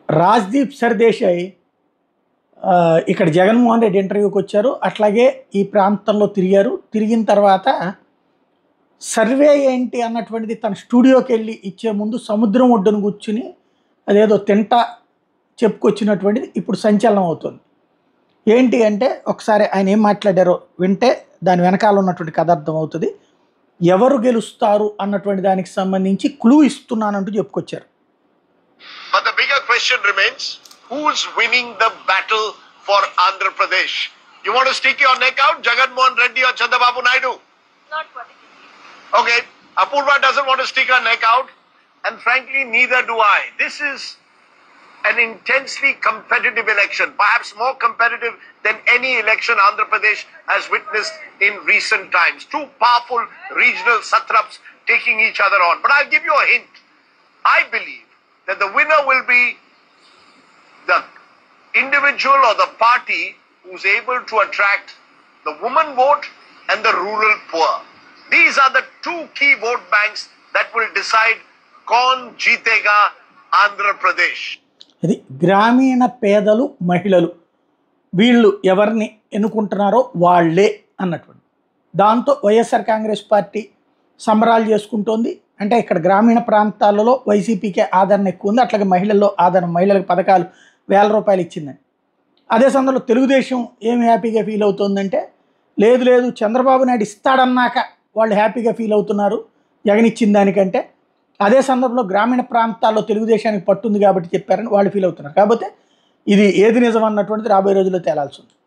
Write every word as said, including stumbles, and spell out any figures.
రాజ్దీప్ సర్దేశాయ్ ఇక్కడ జగన్మోహన్ రెడ్డి ఇంటర్వ్యూకి వచ్చారు. అట్లాగే ఈ ప్రాంతంలో తిరిగారు. తిరిగిన తర్వాత సర్వే ఏంటి అన్నటువంటిది తన స్టూడియోకి వెళ్ళి ఇచ్చే ముందు సముద్రం ఒడ్డును కూర్చుని అదేదో తింటా చెప్పుకొచ్చినటువంటిది ఇప్పుడు సంచలనం అవుతుంది. ఏంటి అంటే ఒకసారి ఆయన ఏం మాట్లాడారో వింటే దాని వెనకాల ఉన్నటువంటి కథ అర్థం అవుతుంది. ఎవరు గెలుస్తారు అన్నటువంటి దానికి సంబంధించి క్లూ ఇస్తున్నానంటూ చెప్పుకొచ్చారు. But the bigger question remains, who's winning the battle for Andhra Pradesh? You want to stick your neck out, Jagan Mohan Reddy or Chandrababu Naidu? Not particularly. Okay, Apurva doesn't want to stick her neck out, and frankly, neither do I. This is an intensely competitive election, perhaps more competitive than any election Andhra Pradesh has witnessed in recent times. Two powerful regional satraps taking each other on. But I'll give you a hint. I believe that the winner will be the individual or the party who's able to attract the woman vote and the rural poor. These are the two key vote banks that will decide kaun jeetega Andhra Pradesh. ఇది గ్రామీణ పేదలు మహిళలు వీళ్ళు ఎవరిని ఎన్నుకుంటున్నారో వాళ్ళే అన్నటువంటి దాంతో YSR Congress party సంబరాలు చేసుకుంటోంది. అంటే ఇక్కడ గ్రామీణ ప్రాంతాలలో వైసీపీకే ఆదరణ ఎక్కువ ఉంది. అట్లాగే మహిళల్లో ఆదరణ, మహిళలకు పథకాలు వేల రూపాయలు ఇచ్చిందని. అదే సందర్భంలో తెలుగుదేశం ఏం హ్యాపీగా ఫీల్ అవుతుందంటే లేదు లేదు చంద్రబాబు నాయుడు ఇస్తాడన్నాక వాళ్ళు హ్యాపీగా ఫీల్ అవుతున్నారు జగన్ ఇచ్చిన దానికంటే. అదే సందర్భంలో గ్రామీణ ప్రాంతాల్లో తెలుగుదేశానికి పట్టుంది కాబట్టి చెప్పారని వాళ్ళు ఫీల్ అవుతున్నారు. కాకపోతే ఇది ఏది నిజం అన్నటువంటిది రాబోయే రోజుల్లో తేలాల్సి ఉంది.